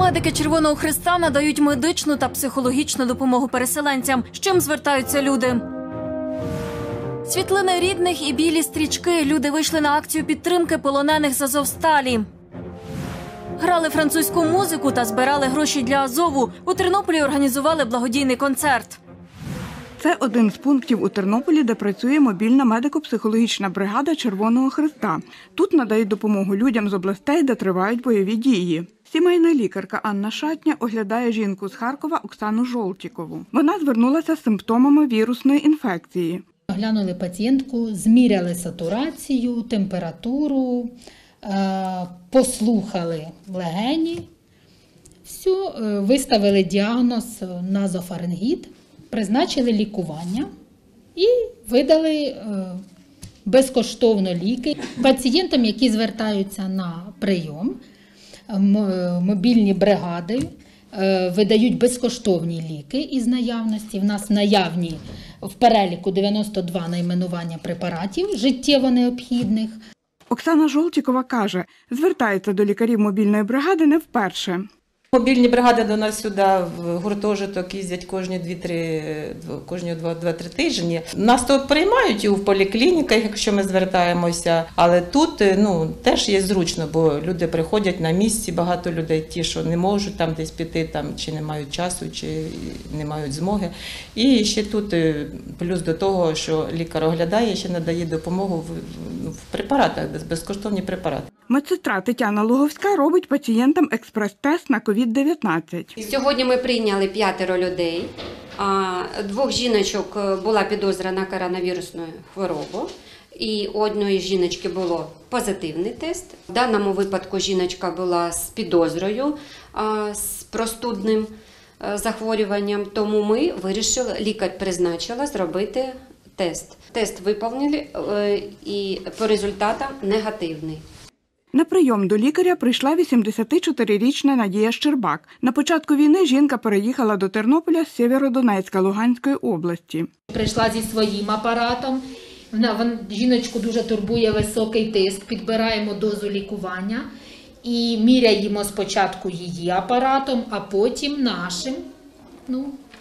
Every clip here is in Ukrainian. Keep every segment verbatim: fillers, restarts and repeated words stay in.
Медики Червоного Хреста надають медичну та психологічну допомогу переселенцям, з чим звертаються люди. Світлини рідних і білі стрічки. Люди вийшли на акцію підтримки полонених з Азовсталі. Грали французьку музику та збирали гроші для Азову. У Тернополі організували благодійний концерт. Це один з пунктів у Тернополі, де працює мобільна медико-психологічна бригада Червоного Хреста. Тут надають допомогу людям з областей, де тривають бойові дії. Сімейна лікарка Анна Шатня оглядає жінку з Харкова Оксану Жолтікову. Вона звернулася з симптомами вірусної інфекції. Оглянули пацієнтку, зміряли сатурацію, температуру, послухали легені, все, виставили діагноз назофарингіт, призначили лікування і видали безкоштовно ліки. Пацієнтам, які звертаються на прийом, мобільні бригади видають безкоштовні ліки із наявності. В нас наявні в переліку дев'яносто два найменування препаратів життєво необхідних. Оксана Жолтікова каже, звертається до лікарів мобільної бригади не вперше. Мобільні бригади до нас сюди в гуртожиток їздять кожні дві-три, кожні два-три тижні. Нас тут приймають і в поліклініках, якщо ми звертаємося, але тут ну, теж є зручно, бо люди приходять на місці, багато людей ті, що не можуть там десь піти, там, чи не мають часу, чи не мають змоги. І ще тут плюс до того, що лікар оглядає, ще надає допомогу в, в препаратах, безкоштовні препарати. Медсестра Тетяна Луговська робить пацієнтам експрес-тест на ковід дев'ятнадцять. Сьогодні ми прийняли п'ятеро людей. Двох жіночок була підозра на коронавірусну хворобу. І у одної жіночки було позитивний тест. В даному випадку жіночка була з підозрою, з простудним захворюванням. Тому ми вирішили, лікар призначила зробити тест. Тест виконали і по результатам негативний. На прийом до лікаря прийшла вісімдесятичотирирічна Надія Щербак. На початку війни жінка переїхала до Тернополя з Сєвєродонецька Луганської області. Прийшла зі своїм апаратом. Вона, жіночку дуже турбує високий тиск, підбираємо дозу лікування і міряємо спочатку її апаратом, а потім нашим. Ну,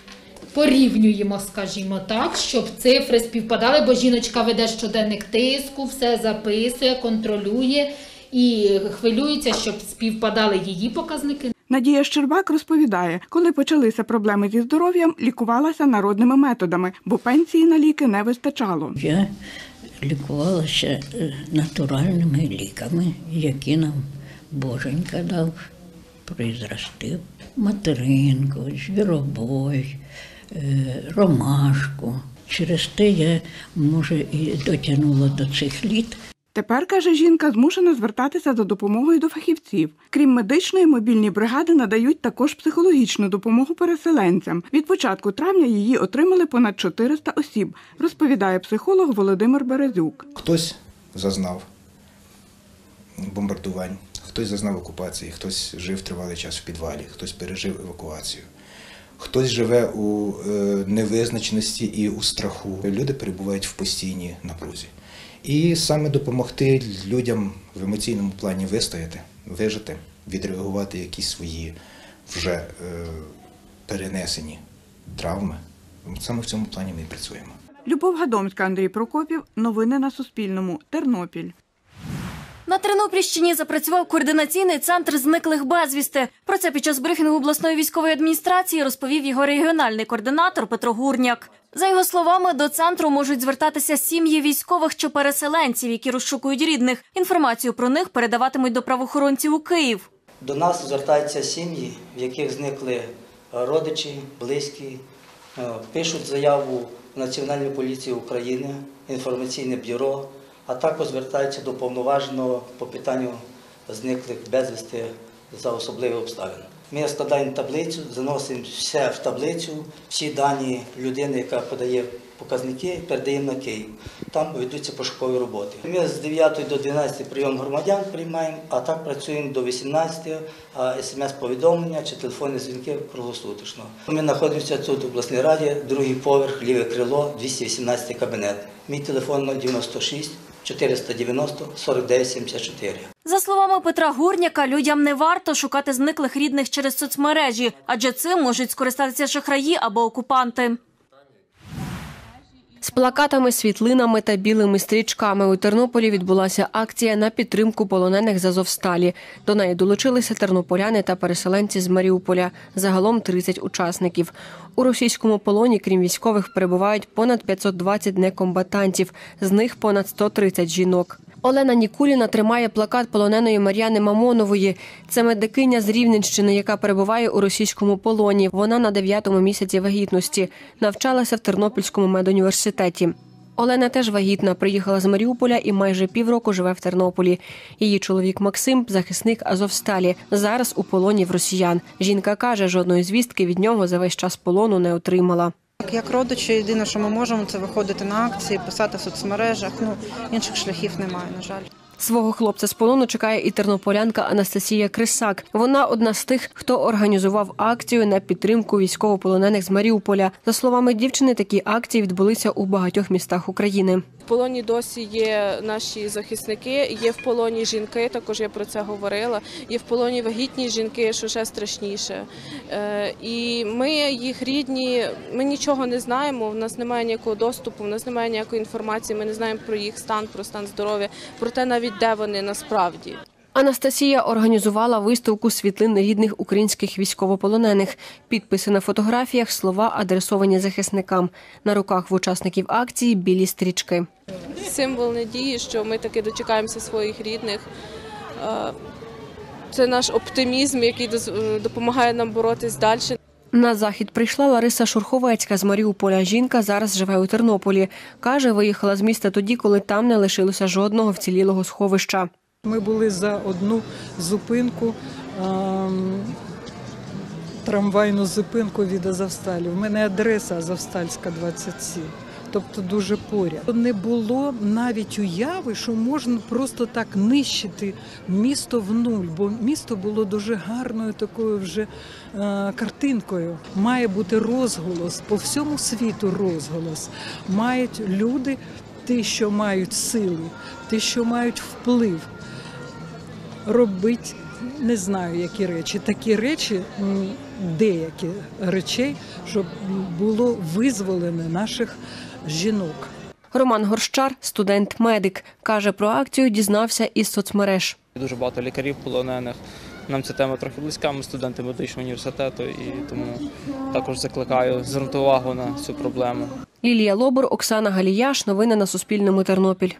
порівнюємо, скажімо так, щоб цифри співпадали, бо жіночка веде щоденник тиску, все записує, контролює і хвилюється, щоб співпадали її показники. Надія Щербак розповідає, коли почалися проблеми зі здоров'ям, лікувалася народними методами, бо пенсії на ліки не вистачало. Я лікувалася натуральними ліками, які нам Боженька дав, призрастив. Материнку, звіробой, ромашку. Через те я, може, і дотягнула до цих літ. Тепер, каже жінка, змушена звертатися за допомогою до фахівців. Крім медичної, мобільні бригади надають також психологічну допомогу переселенцям. Від початку травня її отримали понад чотириста осіб, розповідає психолог Володимир Березюк. Хтось зазнав бомбардувань, хтось зазнав окупації, хтось жив тривалий час в підвалі, хтось пережив евакуацію. Хтось живе у невизначеності і у страху. Люди перебувають в постійній напрузі. І саме допомогти людям в емоційному плані вистояти, вижити, відреагувати якісь свої вже е, перенесені травми. Саме в цьому плані ми і працюємо. Любов Гадомська, Андрій Прокопів. Новини на Суспільному. Тернопіль. На Тернопільщині запрацював координаційний центр зниклих безвісти. Про це під час брифінгу обласної військової адміністрації розповів його регіональний координатор Петро Гурняк. За його словами, до центру можуть звертатися сім'ї військових чи переселенців, які розшукують рідних. Інформацію про них передаватимуть до правоохоронців у Київ. До нас звертаються сім'ї, в яких зникли родичі, близькі, пишуть заяву в Національну поліцію України, інформаційне бюро, а також звертаються до повноваженого по питанню зниклих безвісти за особливі обставини. Ми складаємо таблицю, заносимо все в таблицю, всі дані людини, яка подає показники, передаємо на Київ. Там ведуться пошукові роботи. Ми з дев'ятої до дванадцятої прийом громадян приймаємо, а так працюємо до вісімнадцятої, а смс-повідомлення чи телефонні дзвінки круглосуточно. Ми знаходимося тут в обласній раді, другий поверх, ліве крило, двісті вісімнадцятий кабінет. Мій телефон дев'яносто шість чотириста дев'яносто сорок дев'ять сімдесят чотири. За словами Петра Гурняка, людям не варто шукати зниклих рідних через соцмережі, адже цим можуть скористатися шахраї або окупанти. З плакатами, світлинами та білими стрічками у Тернополі відбулася акція на підтримку полонених з Азовсталі. До неї долучилися тернополяни та переселенці з Маріуполя. Загалом тридцять учасників. У російському полоні, крім військових, перебувають понад п'ятсот двадцять некомбатантів, з них понад сто тридцять жінок. Олена Нікуліна тримає плакат полоненої Мар'яни Мамонової. Це медикиня з Рівненщини, яка перебуває у російському полоні. Вона на дев'ятому місяці вагітності. Навчалася в Тернопільському медуніверситеті. Олена теж вагітна, приїхала з Маріуполя і майже півроку живе в Тернополі. Її чоловік Максим – захисник Азовсталі, зараз у полоні в росіян. Жінка каже, жодної звістки від нього за весь час полону не отримала. Як родичі, єдине, що ми можемо, це виходити на акції, писати в соцмережах. Ну, інших шляхів немає, на жаль. Свого хлопця з полону чекає і тернополянка Анастасія Крисак. Вона одна з тих, хто організував акцію на підтримку військовополонених з Маріуполя. За словами дівчини, такі акції відбулися у багатьох містах України. В полоні досі є наші захисники, є в полоні жінки, також я про це говорила, є в полоні вагітні жінки, що ще страшніше. І ми, їх рідні, ми нічого не знаємо, в нас немає ніякого доступу, в нас немає ніякої інформації, ми не знаємо про їх стан, про стан здоров'я, про те навіть, де вони насправді. Анастасія організувала виставку світлин рідних українських військовополонених. Підписи на фотографіях, слова, адресовані захисникам. На руках в учасників акції білі стрічки. Символ надії, що ми таки дочекаємося своїх рідних. Це наш оптимізм, який допомагає нам боротись далі. На захід прийшла Лариса Шурховецька з Маріуполя. Жінка зараз живе у Тернополі. Каже, виїхала з міста тоді, коли там не лишилося жодного вцілілого сховища. Ми були за одну зупинку, трамвайну зупинку від Азовсталі. У мене адреса Азовстальська, двадцять сім. Тобто дуже поряд. Не було навіть уяви, що можна просто так нищити місто в нуль, бо місто було дуже гарною такою вже е, картинкою. Має бути розголос, по всьому світу розголос. Мають люди, ті, що мають сили, ті, що мають вплив, робити, не знаю, які речі, такі речі, деякі речей, щоб було визволено наших жінок. Роман Горщар, студент-медик, каже, про акцію дізнався із соцмереж. Дуже багато лікарів полонених. Нам ця тема трохи близька, ми студенти медичного університету, і тому також закликаю звернути увагу на цю проблему. Лілія Лобур, Оксана Галіяш. Новини на Суспільному. Тернопіль.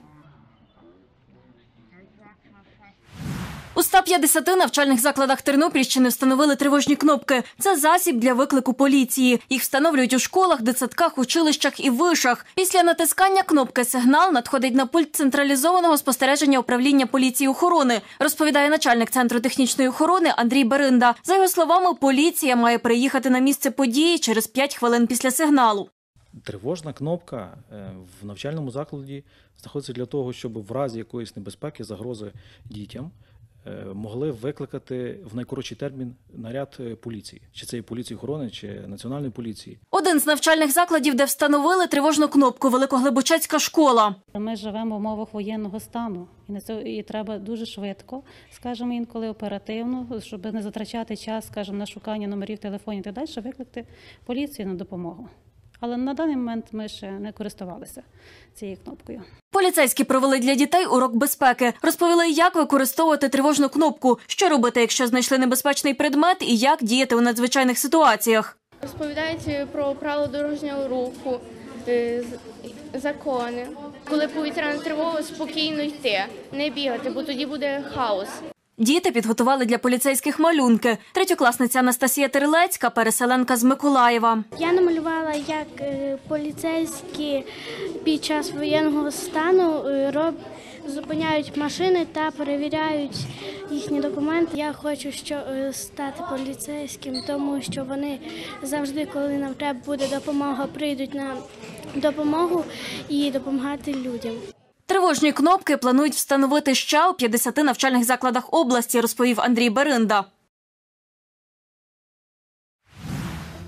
У ста п'ятдесяти навчальних закладах Тернопільщини встановили тривожні кнопки. Це засіб для виклику поліції. Їх встановлюють у школах, дитсадках, училищах і вишах. Після натискання кнопки сигнал надходить на пульт централізованого спостереження управління поліції охорони, розповідає начальник Центру технічної охорони Андрій Беринда. За його словами, поліція має приїхати на місце події через п'ять хвилин після сигналу. Тривожна кнопка в навчальному закладі знаходиться для того, щоб в разі якоїсь небезпеки, загрози дітям могли викликати в найкоротший термін наряд поліції. Чи це є поліції охорони, чи національної поліції. Один з навчальних закладів, де встановили тривожну кнопку – Великоглибочацька школа. Ми живемо в умовах воєнного стану. І на це і треба дуже швидко, скажімо, інколи оперативно, щоб не затрачати час, скажімо, на шукання номерів телефонів і так далі, викликати поліцію на допомогу. Але на даний момент ми ще не користувалися цією кнопкою. Поліцейські провели для дітей урок безпеки. Розповіли, як використовувати тривожну кнопку, що робити, якщо знайшли небезпечний предмет, і як діяти у надзвичайних ситуаціях. Розповідають про правила дорожнього руху, закони. Коли повітряна тривога, спокійно йти, не бігати, бо тоді буде хаос. Діти підготували для поліцейських малюнки. Третьокласниця Анастасія Терелецька, переселенка з Миколаєва. Я намалювала, як поліцейські під час воєнного стану роб... зупиняють машини та перевіряють їхні документи. Я хочу що... стати поліцейським, тому що вони завжди, коли нам треба буде допомога, прийдуть на допомогу і допомагати людям. Тривожні кнопки планують встановити ще у п'ятдесяти навчальних закладах області, розповів Андрій Беринда.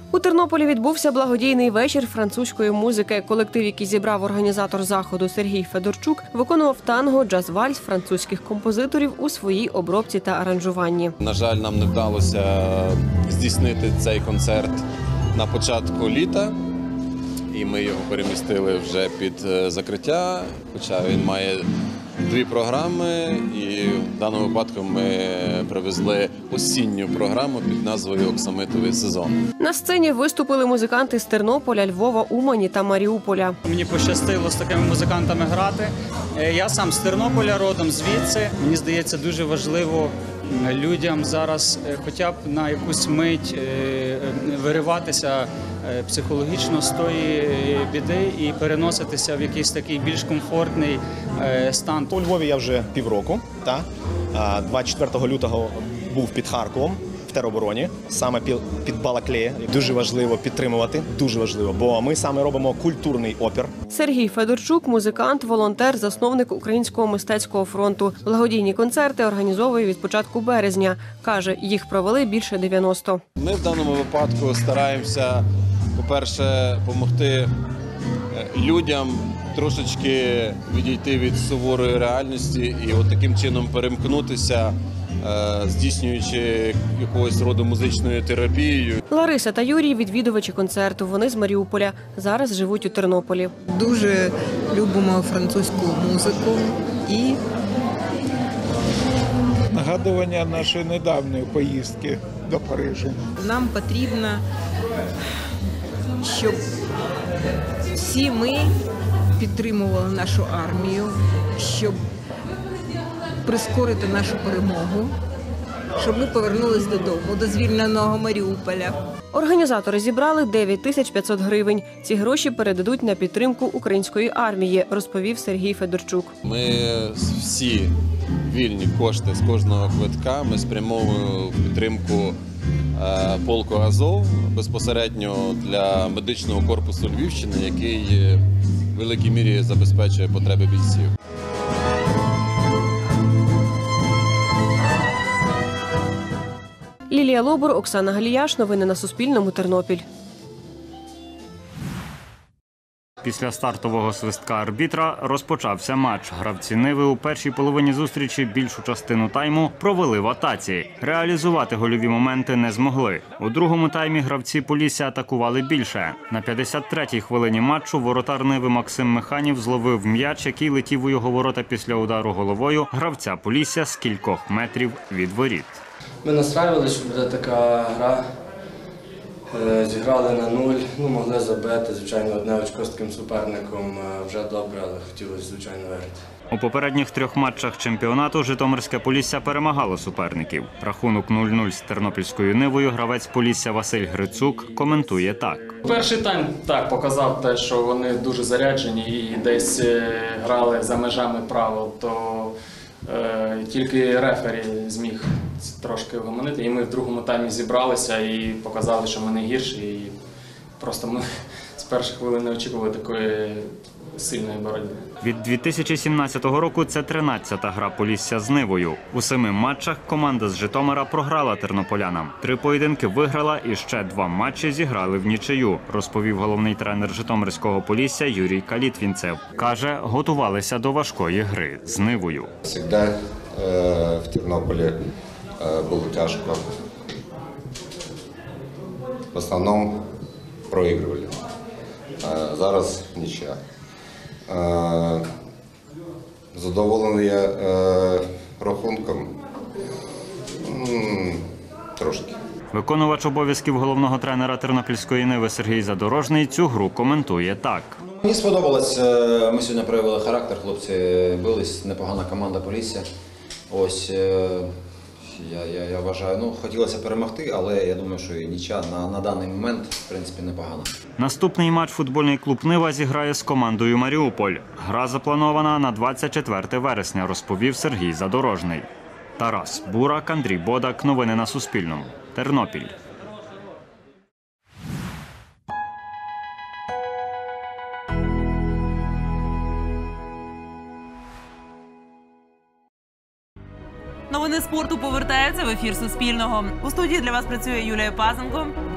У Тернополі відбувся благодійний вечір французької музики. Колектив, який зібрав організатор заходу Сергій Федорчук, виконував танго, джаз-вальс французьких композиторів у своїй обробці та аранжуванні. На жаль, нам не вдалося здійснити цей концерт на початку літа, і ми його перемістили вже під закриття, хоча він має дві програми, і в даному випадку ми привезли осінню програму під назвою «Оксамитовий сезон». На сцені виступили музиканти з Тернополя, Львова, Умані та Маріуполя. Мені пощастило з такими музикантами грати. Я сам з Тернополя, родом звідси. Мені здається, дуже важливо людям зараз хоча б на якусь мить вириватися психологічно з тої біди і переноситися в якийсь такий більш комфортний стан. У Львові я вже півроку. двадцять четвертого лютого був під Харковом в теробороні, саме під Балаклеєм. Дуже важливо підтримувати, дуже важливо, бо ми саме робимо культурний опір. Сергій Федорчук – музикант, волонтер, засновник Українського мистецького фронту. Благодійні концерти організовує від початку березня. Каже, їх провели більше дев'яноста. Ми в даному випадку стараємося, по-перше, допомогти людям трошечки відійти від суворої реальності і от таким чином перемкнутися, здійснюючи якогось роду музичною терапією. Лариса та Юрій – відвідувачі концерту. Вони з Маріуполя. Зараз живуть у Тернополі. Дуже любимо французьку музику і нагадування нашої недавньої поїздки до Парижу. Нам потрібно, щоб всі ми підтримували нашу армію, щоб прискорити нашу перемогу, щоб ми повернулись додому, до звільненого Маріуполя. Організатори зібрали дев'ять тисяч п'ятсот гривень. Ці гроші передадуть на підтримку української армії, розповів Сергій Федорчук. Ми всі вільні кошти з кожного квитка ми спрямовуємо в підтримку полку Азов, безпосередньо для медичного корпусу Львівщини, який в великій мірі забезпечує потреби бійців. Лілія Лобур, Оксана Галіяш. Новини на Суспільному. Тернопіль. Після стартового свистка арбітра розпочався матч. Гравці Ниви у першій половині зустрічі більшу частину тайму провели в атаці. Реалізувати гольові моменти не змогли. У другому таймі гравці Полісся атакували більше. На п'ятдесят третій хвилині матчу воротар Ниви Максим Механів зловив м'яч, який летів у його ворота після удару головою гравця Полісся з кількох метрів від воріт. Ми настраювалися, що буде така гра. Зіграли на нуль, ну, могли забити, звичайно, одне очко з таким суперником вже добре, але хотілося, звичайно, виграти. У попередніх трьох матчах чемпіонату Житомирське Полісся перемагало суперників. Рахунок нуль нуль з Тернопільською Нивою гравець Полісся Василь Грицук коментує так. Перший тайм так показав те, що вони дуже заряджені і десь грали за межами правил, то е, тільки рефері зміг трошки вгомонити. І ми в другому таймі зібралися і показали, що ми не гірші. І просто ми з перших хвилин не очікували такої сильної боротьби. Від дві тисячі сімнадцятого року це тринадцята гра Полісся з Нивою. У семи матчах команда з Житомира програла тернополянам. Три поєдинки виграла і ще два матчі зіграли в нічию, розповів головний тренер Житомирського Полісся Юрій Калітвінцев. Каже, готувалися до важкої гри з Нивою. Завжди е, в Тернополі е, було тяжко. В основному проігрували. Е, зараз нічия. Е, задоволений я е, рахунком М, трошки. Виконувач обов'язків головного тренера Тернопільської Ниви Сергій Задорожний цю гру коментує так. Мені сподобалось, ми сьогодні проявили характер, хлопці бились, непогана команда Полісся. Ось, я, я, я вважаю, ну, хотілося перемогти, але я думаю, що і нічия на, на даний момент, в принципі, непогано. Наступний матч футбольний клуб «Нива» зіграє з командою «Маріуполь». Гра запланована на двадцять четверте вересня, розповів Сергій Задорожний. Тарас Бурак, Андрій Бодак. Новини на Суспільному. Тернопіль. Новини спорту повертаються в ефір Суспільного. У студії для вас працює Юлія Пазенко.